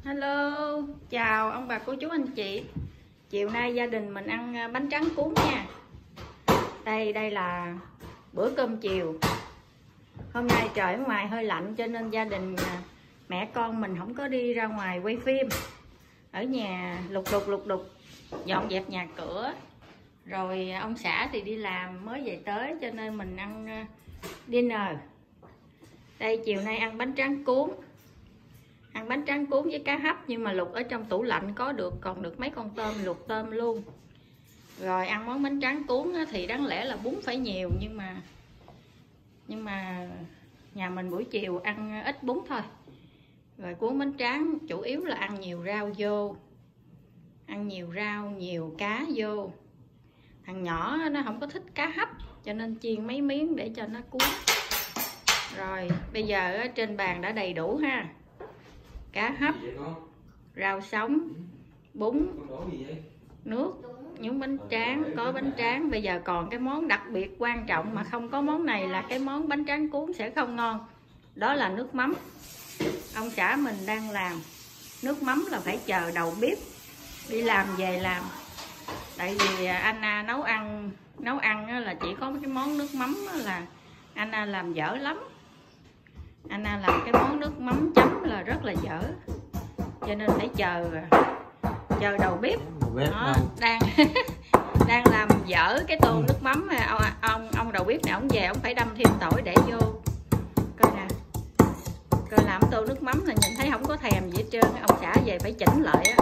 Hello, chào ông bà cô chú anh chị. Chiều nay gia đình mình ăn bánh tráng cuốn nha. Đây là bữa cơm chiều. Hôm nay trời ở ngoài hơi lạnh cho nên gia đình mẹ con mình không có đi ra ngoài quay phim. Ở nhà lục đục dọn dẹp nhà cửa. Rồi ông xã thì đi làm mới về tới cho nên mình ăn dinner. Đây chiều nay ăn bánh tráng cuốn. Ăn bánh tráng cuốn với cá hấp nhưng mà luộc ở trong tủ lạnh còn được mấy con tôm, luộc tôm luôn. Rồi ăn món bánh tráng cuốn thì đáng lẽ là bún phải nhiều nhưng mà nhà mình buổi chiều ăn ít bún thôi. Rồi cuốn bánh tráng chủ yếu là ăn nhiều rau vô. Ăn nhiều rau, nhiều cá vô. Thằng nhỏ nó không có thích cá hấp cho nên chiên mấy miếng để cho nó cuốn. Rồi bây giờ trên bàn đã đầy đủ ha. Cá hấp, rau sống, bún, nước, nhúng bánh tráng, có bánh tráng. Bây giờ còn cái món đặc biệt quan trọng mà không có món này là cái món bánh tráng cuốn sẽ không ngon. Đó là nước mắm. Ông xã mình đang làm. Nước mắm là phải chờ đầu bếp đi làm về làm. Tại vì Anna nấu ăn là chỉ có cái món nước mắm là Anna làm dở lắm. Anna làm cái món nước mắm chấm là rất là dở, cho nên phải chờ đầu bếp. Đó, đang làm dở cái tô nước mắm. Ông đầu bếp này ông về ông phải đâm thêm tỏi để vô. Coi nè, coi làm tô nước mắm là nhìn thấy không có thèm gì hết trơn. Ông xã về phải chỉnh lại á.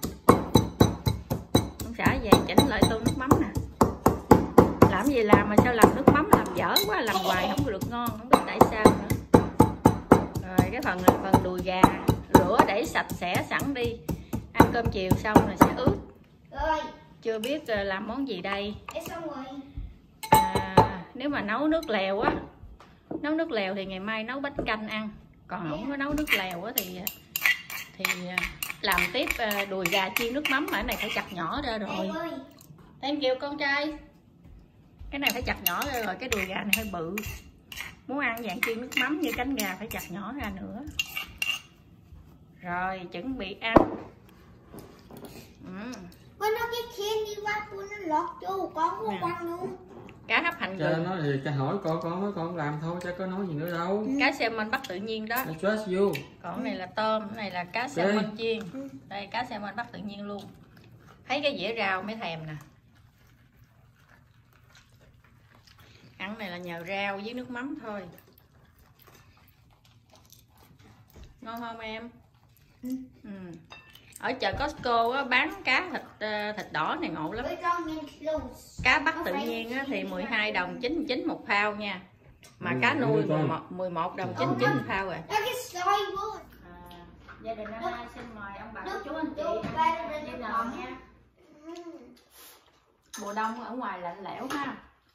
Ông xã về chỉnh lại tô nước mắm nè. Làm gì làm mà sao làm nước mắm làm dở quá, làm hoài không được ngon, không biết tại sao nữa. Rồi cái phần đùi gà rửa để sạch sẽ sẵn đi. Ăn cơm chiều xong rồi sẽ ướp. Chưa biết làm món gì đây. Nếu mà nấu nước lèo á, nấu nước lèo thì ngày mai nấu bánh canh ăn. Còn không có nấu nước lèo á thì làm tiếp đùi gà chiên nước mắm. Mà cái này phải chặt nhỏ ra rồi. Thank you con trai. Cái này phải chặt nhỏ ra rồi, cái đùi gà này hơi bự. Muốn ăn dạng chiên nước mắm như cánh gà phải chặt nhỏ ra nữa. Rồi chuẩn bị ăn. Cá hấp hành gừng. Nói thì cho hỏi con nói con làm thôi, chứ có nói gì nữa đâu. Cá salmon bắt tự nhiên đó. Còn cái này là tôm, cái này là cá salmon chiên. Đây cá salmon bắt tự nhiên luôn. Thấy cái dĩa rau mới thèm nè. Ăn này là nhờ rau với nước mắm thôi. Ngon không em? Ở chợ Costco á, bán cá thịt đỏ này ngộ lắm. Cá bắt tự nhiên á, thì 12 đồng 99 một phao nha. Mà cá nuôi 11 đồng 99 một phao rồi. Gia đình Anna xin mời ông bà cô chú anh chị đi nào nha. Mùa đông ở ngoài lạnh lẽo ha.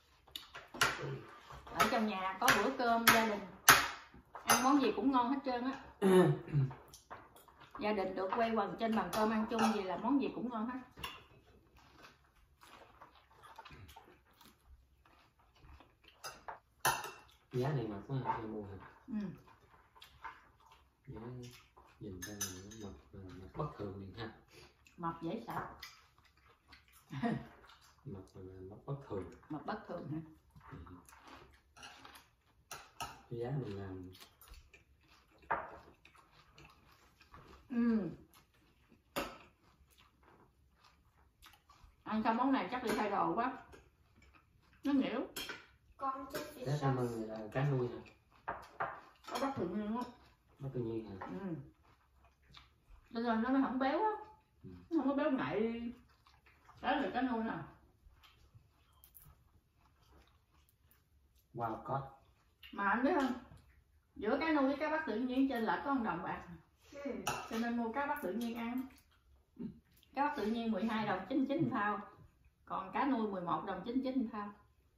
Ở trong nhà có bữa cơm gia đình, ăn món gì cũng ngon hết trơn á. Gia đình được quay quần trên bàn cơm ăn chung gì là món gì cũng ngon hết. Giá này mập quá hay mua hả? Giá nhìn ra là mập bất thường liền ha. Mập dễ sợ. Mập bất thường. Mập bất thường hả? Giá mình làm. Ăn xong món này chắc đi thay đồ quá. Nó nhiễu. Cá salmon là cá nuôi hả? Có bắt tự nhiên á. Bắt tự nhiên hả? Cho nên nó không béo á. Nó không có béo ngậy. Đó là cá nuôi nè. Wow, có. Mà anh biết không? Giữa cá nuôi với cá bắt tự nhiên trên lệch có 1 đồng bạc. Cho nên mua cá bắt tự nhiên ăn. Cá bắt tự nhiên 12 đồng 99 phao. Còn cá nuôi 11 đồng 99 phao.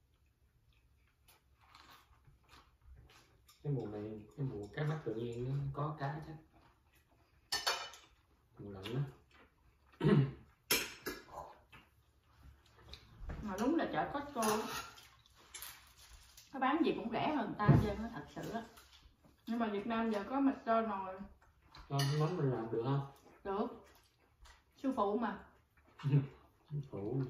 Cái mùa này, cái mùa cá bắt tự nhiên nó có cá chắc. Mùa lạnh đó. Mà đúng là chợ Costco. Nó bán gì cũng rẻ hơn người ta chứ, nó thật sự á. Nhưng mà Việt Nam giờ có McDonald's. Con món mình làm được không? Được. Sư phụ mà. Phụ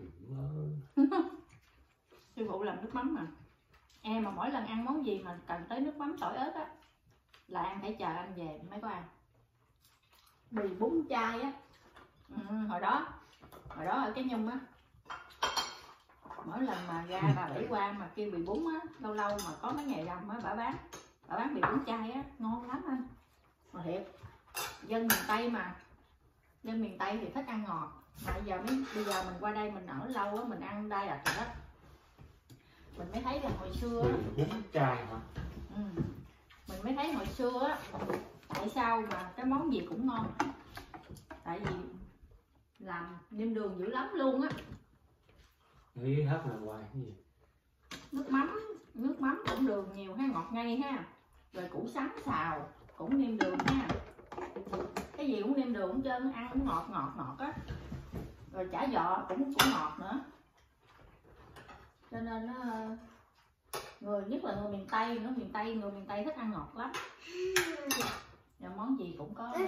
Sư phụ làm nước mắm mà. Em mà mỗi lần ăn món gì mà cần tới nước mắm tỏi ớt á là ăn phải chờ anh về mới có ăn. Bì bún chai á. Hồi đó ở cái Nhung á, mỗi lần mà ra bà Bảy qua mà kêu bì bún á, lâu lâu mà có mấy ngày rằm á bà bán bì bún chai á, ngon lắm anh. Mà thiệt, dân miền Tây mà, dân miền Tây thì thích ăn ngọt. Mà bây giờ mình qua đây mình ở lâu á, mình ăn đây là đó, mình mới thấy là hồi xưa á, bún chai hả? Mình mới thấy hồi xưa á, tại sao mà cái món gì cũng ngon, tại vì làm nêm đường dữ lắm luôn á. Nghĩ hết là hoài cái gì? Nước mắm cũng đường nhiều ha, ngọt ngây ha, rồi củ sắn xào cũng nêm đường ha, cái gì cũng nêm đường hết trơn, ăn cũng ngọt á, rồi chả giò cũng ngọt nữa, cho nên nó nhất là người miền Tây nữa, người miền Tây thích ăn ngọt lắm. Và món gì cũng có.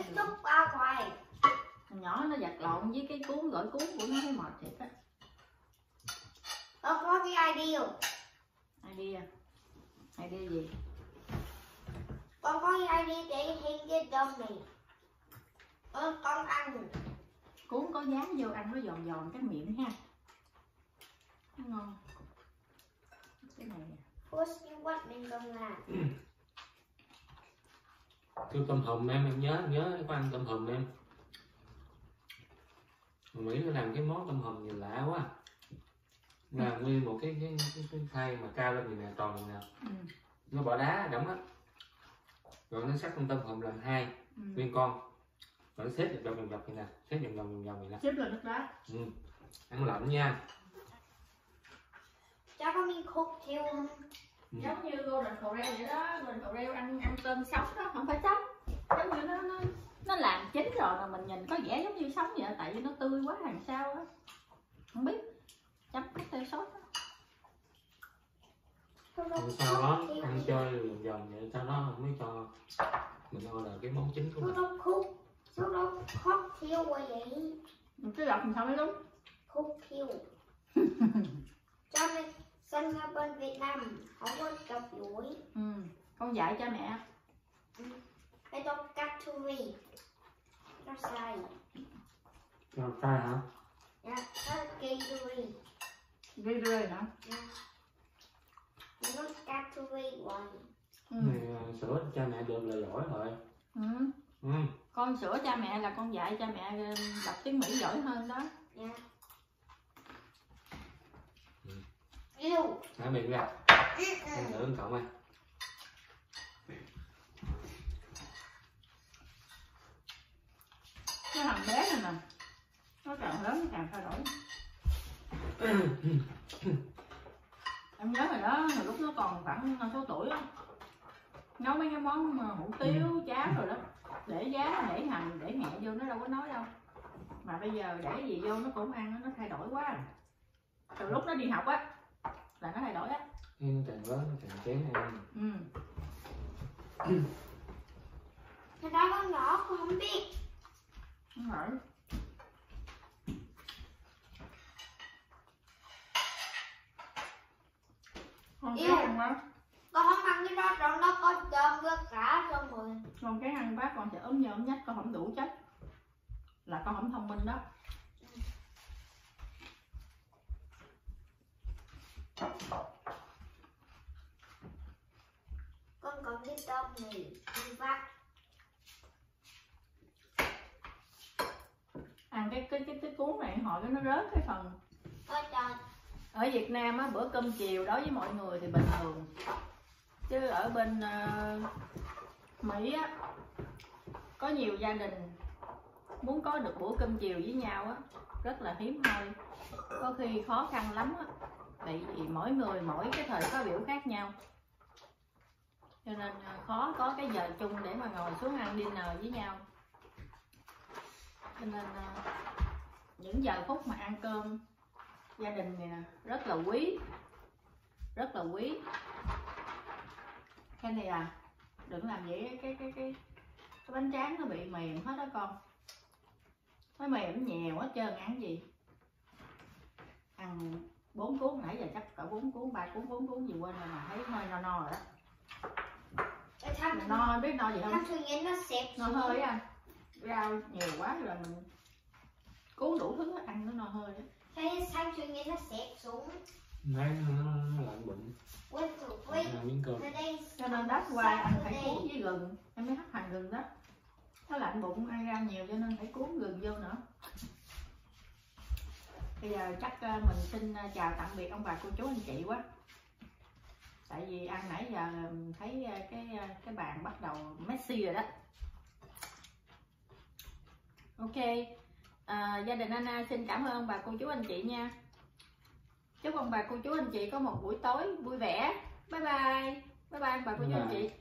Nhỏ nó giặt lộn với cái gỏi cuốn của nó thấy mệt thiệt á. Con có cái idea gì? Con có cái idea để hình cái đom này. Con ăn. Cuốn có dán vô ăn nó giòn cái miệng ha. Nó ngon. Cái này nè. First what mình con làm. Kêu tôm hùm em nhớ có ăn tôm hùm em. Mỹ nó làm cái món tôm hùm gì lạ quá. Làm nguyên một cái khay mà cao lên gì nè, tròn gì nè. Nó bỏ đá đóng á. Rồi nó xắt con tôm hùm làm hai nguyên con. Rồi nó xếp dọc vậy nè, xếp vòng vậy nè. Xếp lên nước đá. Ăn lạnh nha. Cháu có miếng khúc theo không? Giống như Golden Corral vậy đó, Golden Corral ăn tôm sống đó, không phải sống. Giống như nó làm chín rồi mà mình nhìn có vẻ giống như sống vậy, tại vì nó tươi quá làm sao á. Không biết. Chấm cái tê sốt đó. Sau đó ăn chơi vòng vậy, sau đó không biết cho mình order cái món chính của mình. Sau đó khóc thiêu vậy. Cái lọc mình sao mới đúng. Khúc thiêu. Cho nên sinh ra bên Việt Nam không có cặp đuổi. Con dạy cho mẹ. Cái đó cutlery. Nó sai. Cho sai hả? Dạ, đó là cutlery. Cutlery hả? Dạ. Nó cutlery hoài. Này, sữa cha mẹ được là giỏi rồi. Con sữa cha mẹ là con dạy cha mẹ đọc tiếng Mỹ giỏi hơn đó. Dạ. Yêu. Hả miệng ra. Ăn nữa cậu ơi. Cái thằng bé này nè, nó càng lớn nó càng thay đổi. Em nhớ rồi đó, hồi lúc nó còn khoảng 6 tuổi á, nấu mấy cái món hủ tiếu, cháo rồi đó, để giá, để hành, để mẹ vô nó đâu có nói đâu. Mà bây giờ để gì vô nó cũng ăn, nó thay đổi quá. Từ lúc nó đi học á, là nó thay đổi á. Nó càng lớn nó càng chén ăn. Cái đó con nhỏ con không biết. Đúng rồi. Con cái ăn quá. Con không ăn cái đó, trong đó có cơm với cả xong rồi. Con cái ăn bác con sẽ ốm nhơ ốm nhách, con không đủ chất. Là con không thông minh đó. Con còn cái tôm này đi vắt. Ăn cái cuốn này hồi nó rớt cái phần. Ôi trời. Ở Việt Nam á, bữa cơm chiều đối với mọi người thì bình thường. Chứ ở bên Mỹ á, có nhiều gia đình muốn có được bữa cơm chiều với nhau á, rất là hiếm hoi. Có khi khó khăn lắm á. Tại vì mỗi người mỗi cái thời khóa biểu khác nhau. Cho nên khó có cái giờ chung để mà ngồi xuống ăn dinner với nhau. Cho nên những giờ phút mà ăn cơm gia đình này nè rất là quý. Rất là quý. Cái này đừng làm vậy, cái bánh tráng nó bị mềm hết đó con. Nó mềm nhiều hết trơn, ăn gì. Ăn 4 cuốn, nãy giờ chắc cỡ 4 cuốn, 3 cuốn, 4 cuốn gì quên rồi mà thấy hơi no rồi đó. No biết no gì không? Tham thường nghe nó xẹp. No hơi á. Rau nhiều quá rồi mình cuốn đủ thứ ăn nó no hơi đó. Thấy tham thường nghe nó xẹp xuống. Đấy, nó lạnh bụng. Quên tụi quên. Miếng cơm. Cho nên đắp qua ăn phải cuốn với gừng. Em mới hấp hành gừng đó. Nó lạnh bụng ăn rau nhiều cho nên phải cuốn gừng vô nữa. Bây giờ chắc mình xin chào tạm biệt ông bà cô chú anh chị quá. Tại vì ăn nãy giờ thấy cái bàn bắt đầu messy rồi đó. Ok, gia đình Anna xin cảm ơn ông bà cô chú anh chị nha. Chúc ông bà cô chú anh chị có một buổi tối vui vẻ. Bye bye. Bye bye ông bà cô chú anh chị.